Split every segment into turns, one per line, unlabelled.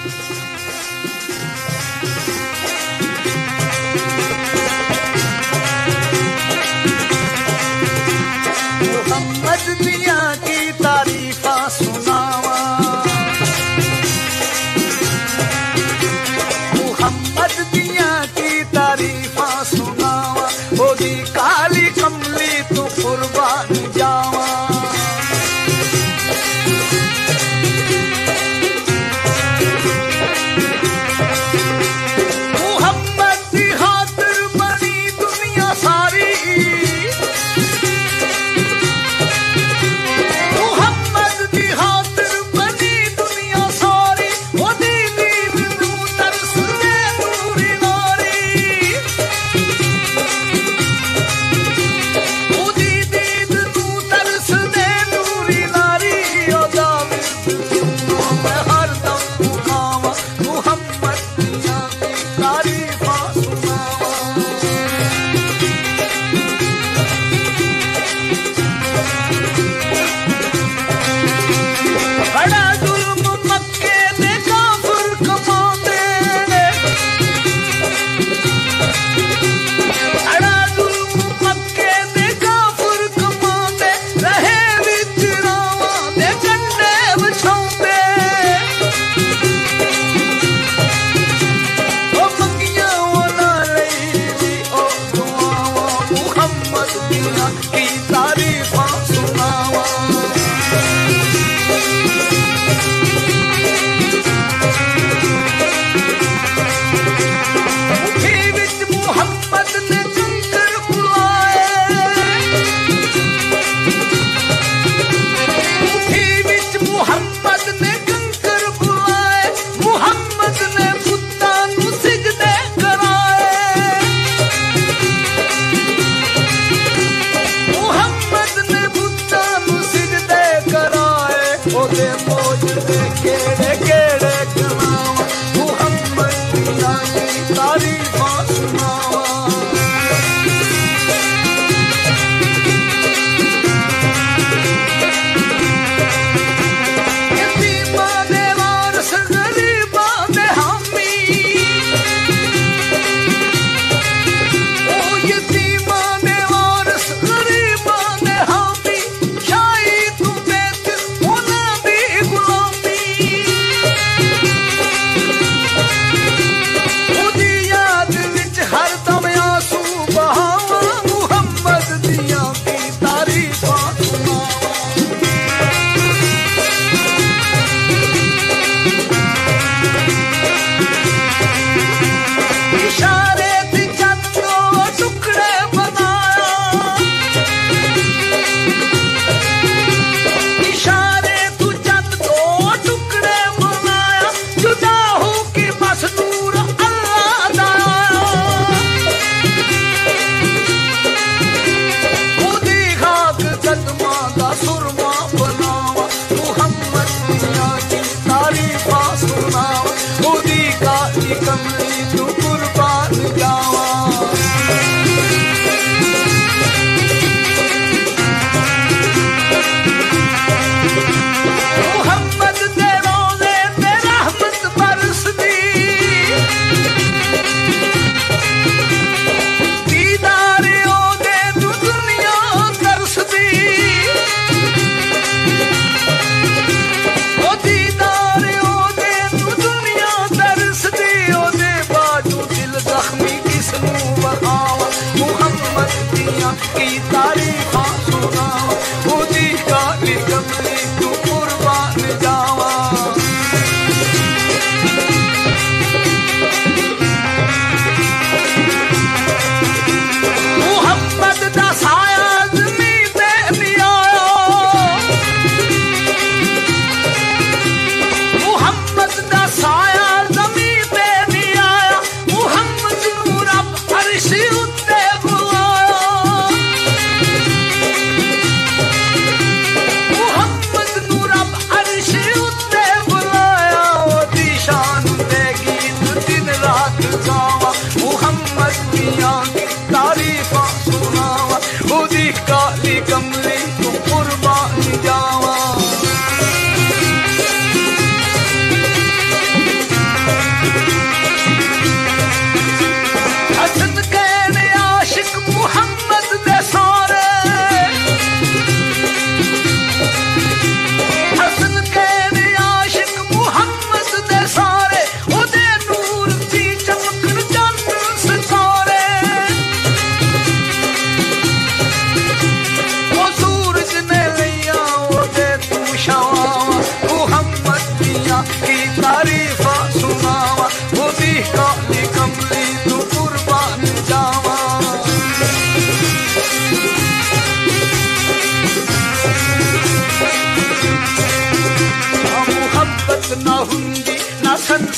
मोहम्मद दिया की तारीफा सुनावा, मोहम्मद दिया की तारीफा सुनावा, ओदी काली कमली तू कुर्बान जावा। मोहम्मद दी खातिर बनी दुनिया सारी, मोहम्मद दी खातिर बनी दुनिया सारी, ओदी दीद नू तरस दे नूरी नारी, ओदी दीद नू तरस दे नूरी नारी, ओदा मैं हरदम मुकावा, मोहम्मद दिया की तारीफा सुनावा। बड़ा जुल्म मक्के दे काफिर कमांदे ने, बड़ा जुल्म मक्के दे काफिर कमांदे, रहे विच रावां दे कंडे विछाउंदे, ओ मंगियां वाला लई दी ओ दुआवां, मोहम्मद दिया की तारीफा सुनावा। मुट्ठी विच मुहम्मद ने कंकर बुलाए, मुट्ठी विच मुहम्मद ने कंकर बुलाए, मुहम्मद ने पुत्तां नूं सिजदे कराए, मुहम्मद ने पुत्तां नूं सिजदे कराए, ओदे मौजदे केड़े केड़े करावा, मुहम्मद दिया की तारीफा सुनावा। यतीमां दे वारस गरीबां दे हामी, ओ यतीमां दे वारस गरीबां दे हामी, शाही तू बेच उन्हां दी गुलामी,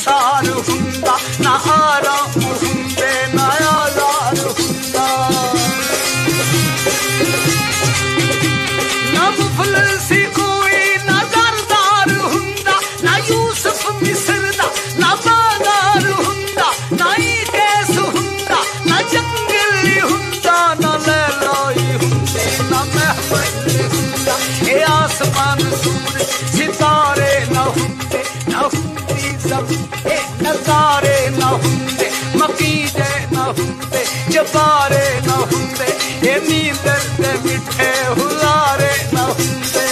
सार हुंदा ना आराम हुंदे ना आज़ार हुंदा ना मुफलिसी कोई ना दरदार हुंदा ना यूसुफ मिस्र दा ना बाज़ार हुंदा ना ही कैस हुंदा ना जंगली हुंदा ना लैलाई हुंदे ना महमद हुंदा ये आसमान सूरज सितारे ना हुंदे ना हुंदी सब ए नज़ारे ना हुंदे मकीदे ना हुंदे जबारे ना हुंदे ये नींदर दे मिठे हुलारे ना हुंदे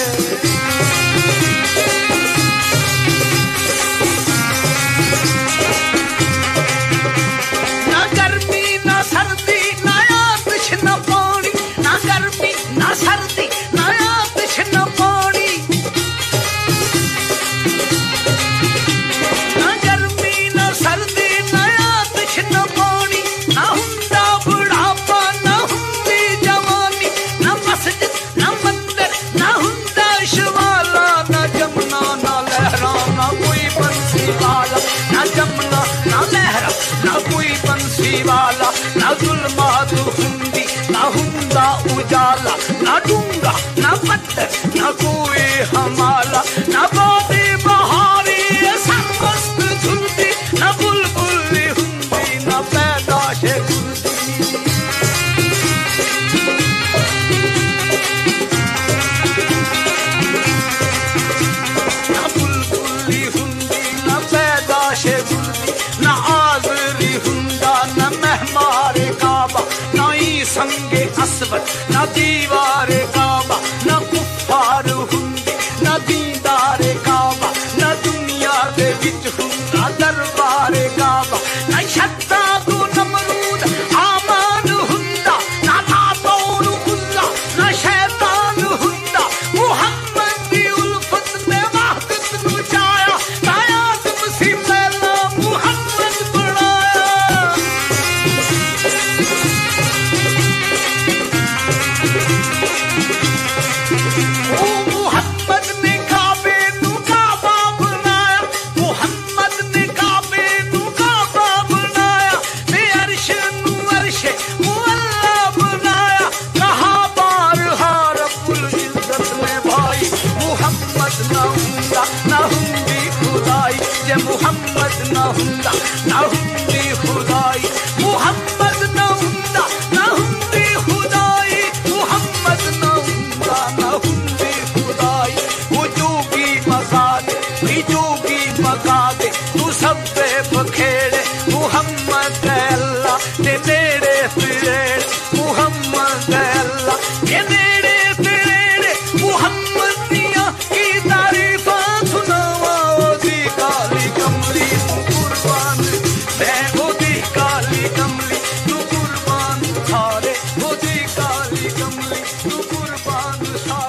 ना गर्मी ना सर्दी ना आतिश ना पानी ना गर्मी ना सर्दी ना आतिश ना पानी ना गर्मी ना सर्दी ना आतिश ना पानी ना हुंदा बुढ़ापा ना हुंदी जवानी ना मस्जिद ना मंदिर ना हुंदा शिवाला ना जमुना ना लहरा ना कोई बंसी वाला ना जमुना ना लहरा ना कोई बंसी वाला ना जुल्मात हुंदी ना हुंदा उजाला ना डूंगा ना पत्थर ना कोई हमाला ना बाबी बहारी सरमस्त झुलती ना बुलबुली हुंदी ना पैदाश गुलती ना बुलबुली हुंदी ना पैदाश गुलती ना आज़री हुंदा ना महमारे काबा ना ही संगे असवद ना दीवारे काबा ना कुफ्फार हुंदी ना दीदारे काबा ना दुनिया दे विच हुंदा दरबारे काबा ना शद्दा तू नमरूद आमान हुंदा ना तातौर हुंदा ना शैतान हुंदा मुहम्मद दी उल्फत ने वहदत नू चाया ताया तुमसी पहला मुहम्मद बनाया ओ मुहम्मद ने काबे नू काबा बनाया मुहम्मद ने काबे नू काबा बनाया ते अर्श नू अर्श मुअल्ला बनाया कहा बार रब्बुल इज्जत ने भाई मुहम्मद ना हुंदा ना हुंदी खुदाई जे मुहम्मद ना हुंदा ना हुंदी खुदाई मुहम्मद ना हुंदा ना हुंदी खुदाई मुहम्मद ना हुंदा ना हुंदी खुदाई वो जोगी मका दे तू सब पे बखेड़े मुहम्मद अल्लाह ते नेड़े फिरेड़े मुहम्मद अल्लाह ते नेड़े फिरेड़े मुहम्मद दिया की तारीफां सुनावा ओदी काली कमली तू कुर्बान मैं ओदी काली कमली तू कुर्बान सारे ओदी काली कमली तू कुर्बान सारे